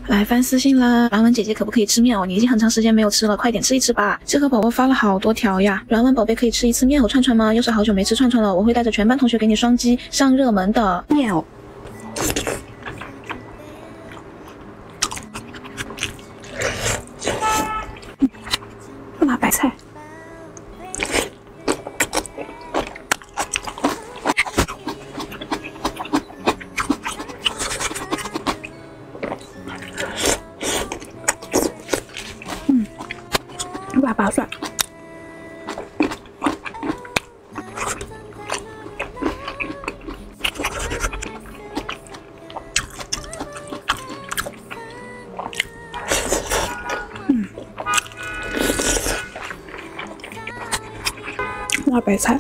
来翻私信啦，软文姐姐可不可以吃面藕？你已经很长时间没有吃了，快点吃一吃吧。这个宝宝发了好多条呀，软文宝贝可以吃一次面藕串串吗？又是好久没吃串串了，我会带着全班同学给你双击上热门的面藕。辣白菜。辣拔蒜，辣白菜。